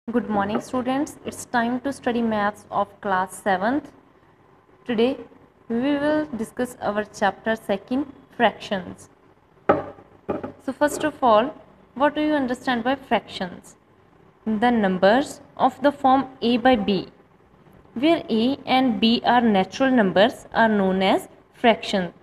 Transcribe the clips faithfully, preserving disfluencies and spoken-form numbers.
Good morning students, it's time to study maths of class seventh. Today we will discuss our chapter second, fractions. So first of all, what do you understand by fractions? The numbers of the form a by b, where a and b are natural numbers, are known as fractions.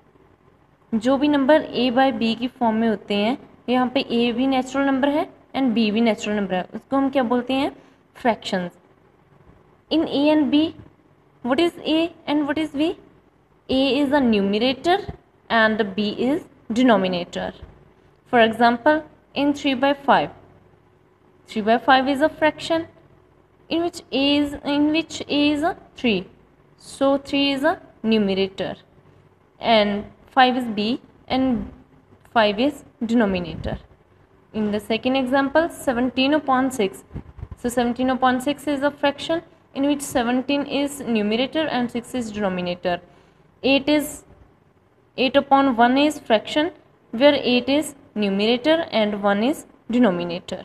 जो भी number a by b की form में होते हैं, यहाँ पे a भी natural number है एंड b भी नेचुरल नंबर है, उसको हम क्या बोलते हैं? Fractions. In a and b, what is a and what is b? A is a numerator and b is denominator. For example, in three by five, three by five is a fraction in which a is in which a is a three, so three is a numerator and five is b and five is denominator. In the second example, seventeen upon six, so seventeen upon six is a fraction in which seventeen is numerator and six is denominator. eight is eight upon one is fraction where eight is numerator and one is denominator.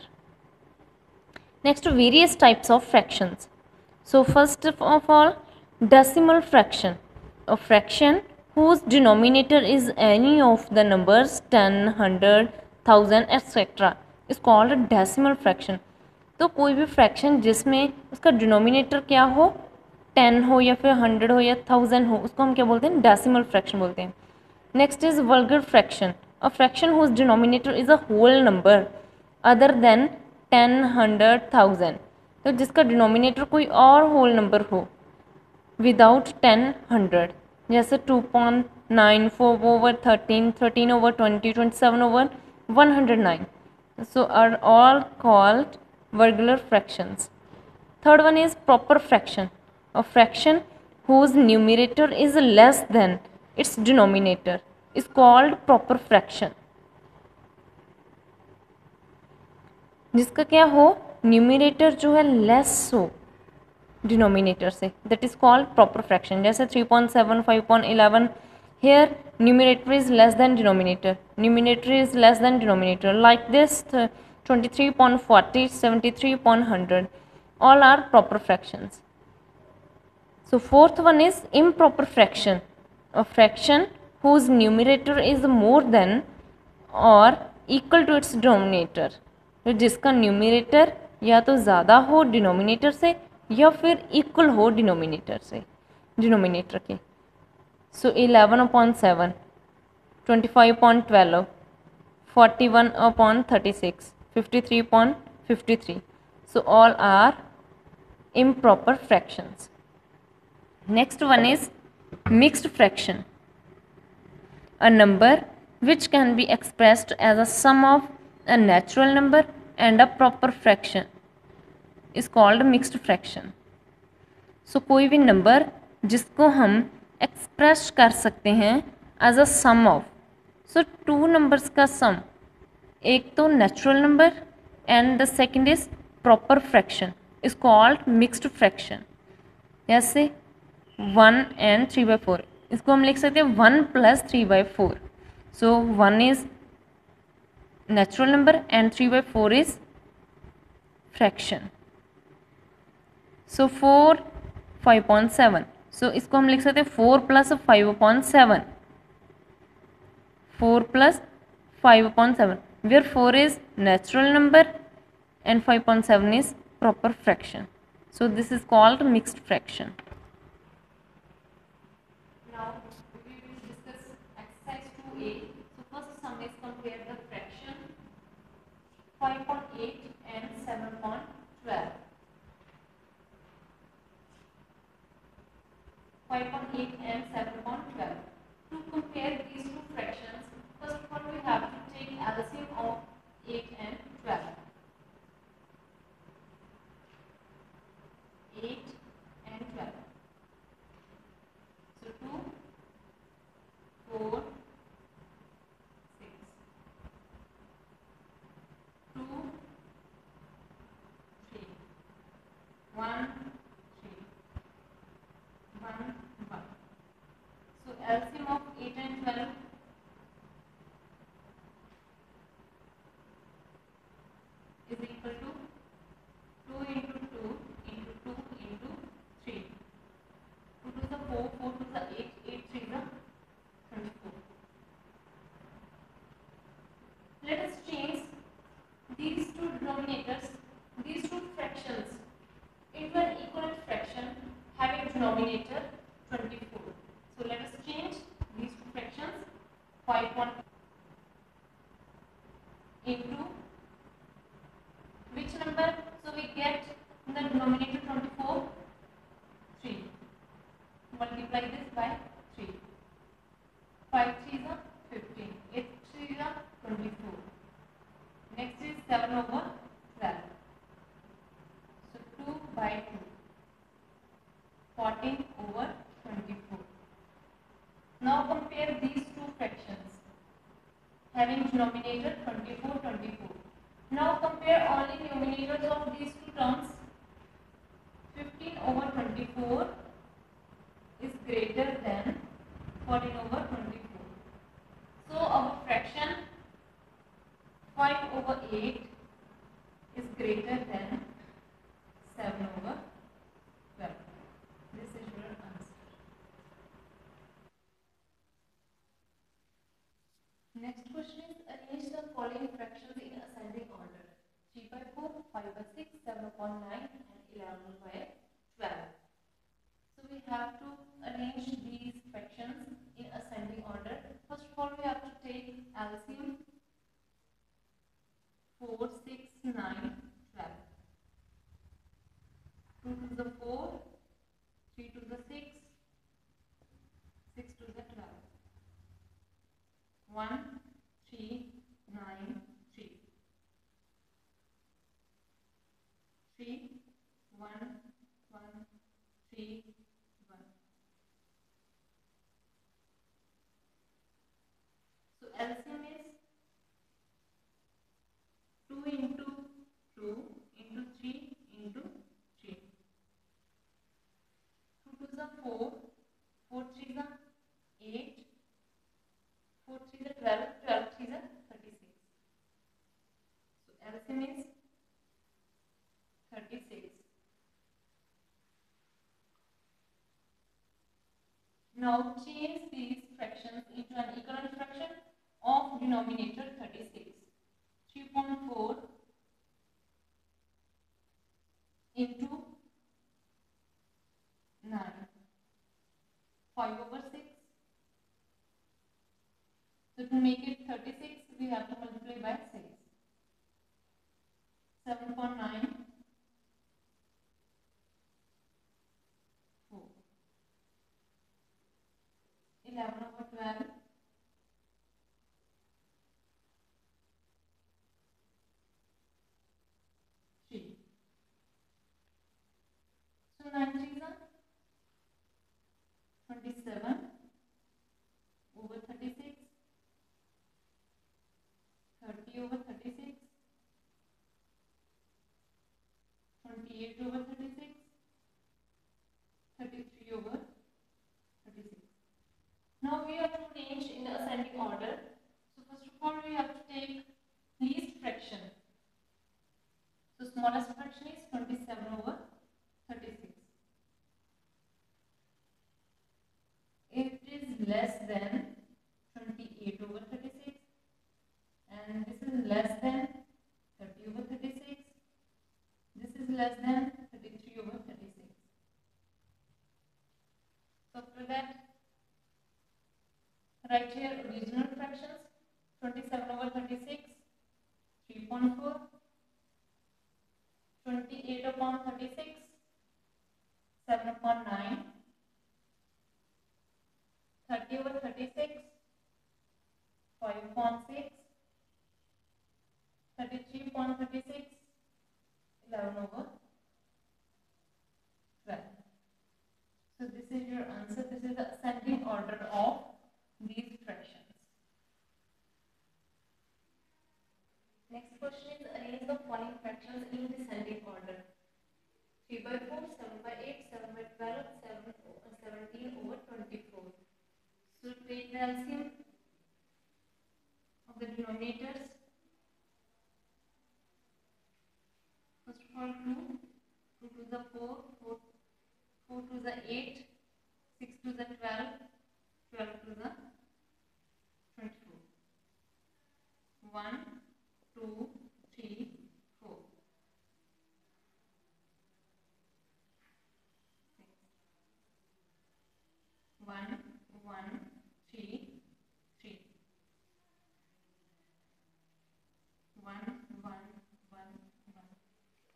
Next, various types of fractions. So first of all, decimal fraction, a fraction whose denominator is any of the numbers ten, one hundred, one thousand et cetera is called a decimal fraction. तो कोई भी fraction जिसमें उसका denominator क्या हो, ten हो या फिर हंड्रेड हो या थाउजेंड हो, उसको हम क्या बोलते हैं? डेसिमल फ्रैक्शन बोलते हैं. Next is vulgar fraction, a fraction whose denominator is a whole number other than ten, hundred, thousand. तो जिसका डिनोमिनेटर कोई और होल नंबर हो विदाउट टेन, हंड्रेड, जैसे two point nine, four over thirteen, thirteen over twenty, twenty seven over one hundred nine. So are all called regular fractions. Third one is proper fraction, a fraction whose numerator is less than its denominator is called proper fraction. जिसका क्या हो, numerator जो है less हो denominator से, that is called proper fraction. जैसे three point seven, five point eleven, here numerator is less than denominator, numerator is less than denominator. Like this twenty-three upon forty, seventy-three upon one hundred, all are proper fractions. So fourth one is improper fraction, a fraction whose numerator is more than or equal to its denominator. तो जिसका numerator या तो ज़्यादा हो denominator से या फिर equal हो डिनोमिनेटर से, डिनोमिनेटर के. So eleven upon seven, twenty five upon twelve, forty one upon thirty six, fifty three upon fifty-three. So all are improper fractions. Next one is mixed fraction, a number which can be expressed as a sum of a natural number and a proper fraction is called mixed fraction. So कोई भी number जिसको हम express कर सकते हैं as a sum of, so two numbers का sum, एक तो natural number and the second is proper fraction is called mixed fraction. जैसे one and three by four, इसको हम लिख सकते हैं one plus three by four. So one is natural number and three by four is fraction. So four, five point seven, so इसको हम लिख सकते हैं four plus five upon seven, four plus five upon seven, where four is natural number and five point seven is proper fraction. So this is called mixed fraction. Now we will discuss exercise two A. So first sum is compare the fraction five point eight and seven point twelve. five point eight and seven point twelve. To compare these two fractions, first of all we have to take L C M of eight and twelve. eight and twelve. So two, four, six. two, three. one, three. one, one. So L C M of eight and twelve is equal to denominator twenty-four. So let us change these two fractions. five into which number? So we get in the denominator twenty-four, three. Multiply this by three. five threes are fifteen. eight threes are twenty-four. Next is seven over twelve. So two by two. fourteen over twenty-four. Now compare these two fractions having denominator twenty-four, twenty-four. Now compare only numerators of these two terms. fifteen over twenty-four is greater than fourteen over twenty-four. So our fraction five over eight is greater than seven over twelve. This is your answer. Next question is arrange the following fractions in ascending order. three by four, five by six, seven upon nine and eleven by twelve. So we have to arrange these fractions in ascending order. First of all, we have to take L C M. four, six, nine, twelve. two to the four, three to the six, six to the twelve. one, three, nine, three. three, one, one, three, one. So L C M is two into two into three into three. two to the four, four three the eight, four three the twelve, twelve three the thirty-six. So L C M is thirty-six. Now change these fractions into an equivalent fraction of denominator thirty-six. three point four into nine. five over six. So to make it thirty-six, we have to multiply by six. seven upon nine. four. eleven over twelve. three. So nine threes are twenty-seven over thirty-six. thirty over thirty-six. twenty-eight over thirty-six. thirty-three over thirty-six. Now we have to arrange in the ascending order. So first of all, we have to take least fraction. So smallest fraction is twenty-seven over thirty-six. It is less than twenty-eight over thirty-six, and this is less than thirty over thirty-six. This is less than thirty-three over thirty-six. So after that, write here original fractions. twenty-seven over thirty-six, three point four. twenty-eight upon thirty-six, seven upon nine. thirty over thirty-six, five upon six. thirty-three upon thirty-six, eleven over twelve. So this is your answer. This is the ascending order of these fractions. Next question is arrange the following fractions in descending order. three by four, seven by eight, seven by twelve, seventeen over twenty-four. So take the L C M of the denominators. First of all, two, two to the four, four, four to the eight, six to the twelve, twelve to the twenty-four. one, two, three, four. six.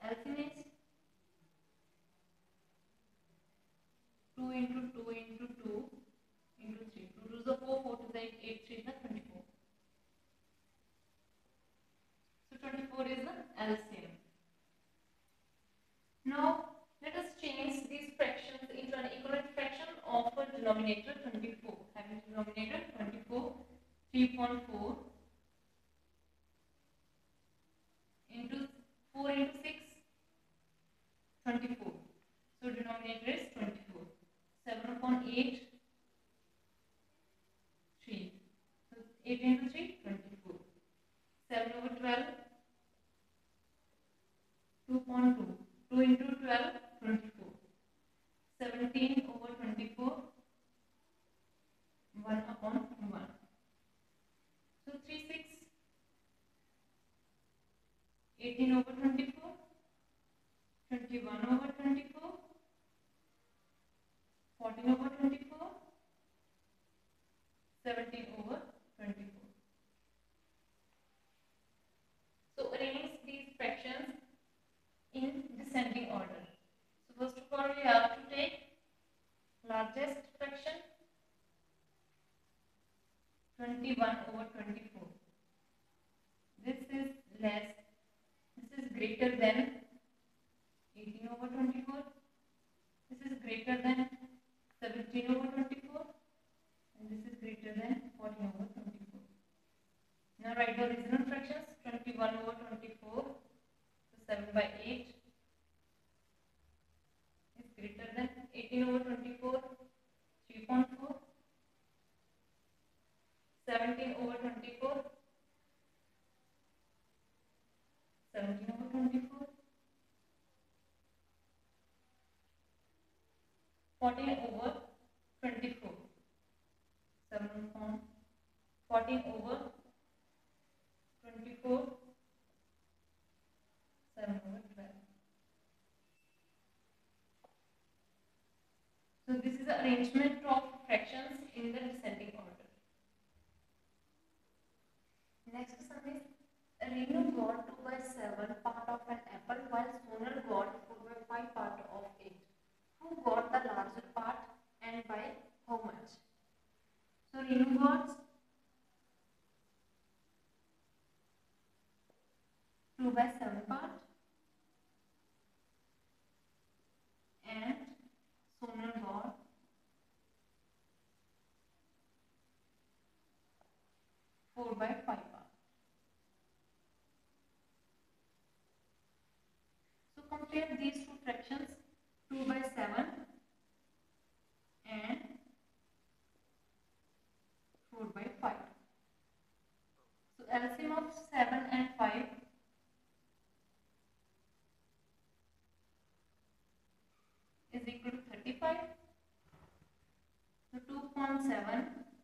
L C M is two into two into two into three. two to the four, four to the eight, eight three is the twenty-four. So twenty-four is the L C M. Now let us change these fractions into an equivalent fraction of a denominator twenty-four. Having denominator twenty-four, three point four into four into six, twenty-four. So denominator is twenty-four. seven upon eight, three. So eight into three, twenty-four. seven over twelve, two point two. two into twelve, twenty-four. seventeen over twenty-four, one upon one. So three, six. eighteen over twenty-four, twenty-one over twenty-four, fourteen over twenty-four, seventeen over twenty-four. So arrange these fractions in descending order. So first of all we have to take largest fraction, twenty-one over twenty-four. This is less, this is greater than eighteen over twenty-four. This is greater than seventeen over twenty-four. And this is greater than fourteen over twenty-four. Now write the original fractions. twenty-one over twenty-four. So seven by eight is greater than eighteen over twenty-four. three point four. seventeen over twenty-four. seventeen over twenty-four. fourteen over twenty-four. seven upon fourteen over twenty-four. seven over twelve. So this is the arrangement of fractions in the descending order. Next sum is Renu got two by seven part of an apple while Sonal got four by five part of it. Who got the larger part and by how much? So Renu got two by seven part and Sonal got four by five part. So compare these two fractions, two by seven and four by five. So L C M of seven and five is equal to thirty-five. So two point seven,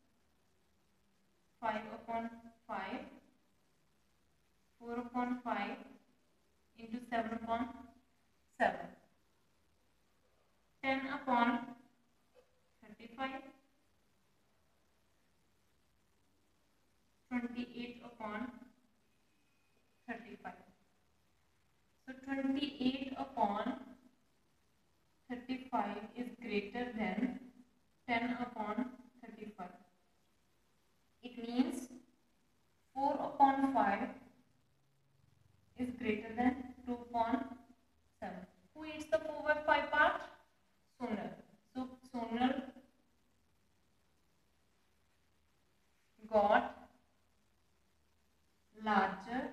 five upon five, four upon five into seven upon seven. ten upon thirty-five, twenty-eight upon thirty-five. So twenty-eight upon thirty-five is greater than ten upon thirty-five. It means four upon five is greater than two upon seven. Who eats the four by five part? Sonal. So Sonal got larger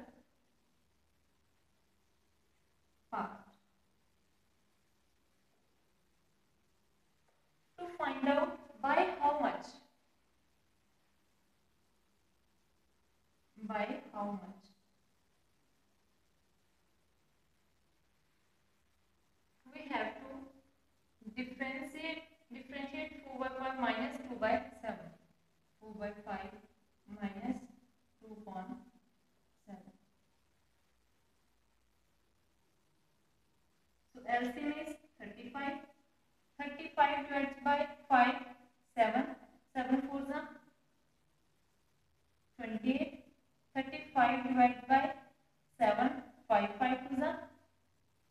part. To find out by how much? By how much? We have to differentiate differentiate four by five minus two by seven. four by five minus two upon seven. So L C M is thirty-five. thirty-five divided by five, seven. seven fours are twenty-eight. thirty-five divided by seven, five five twos are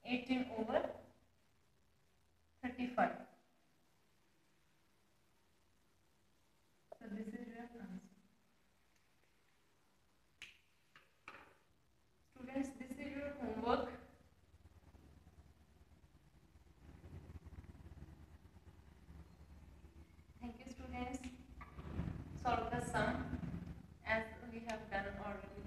eighteen over thirty-five. So this is your answer. Students, this is your homework. Thank you, students. Solve the sum as we have done already.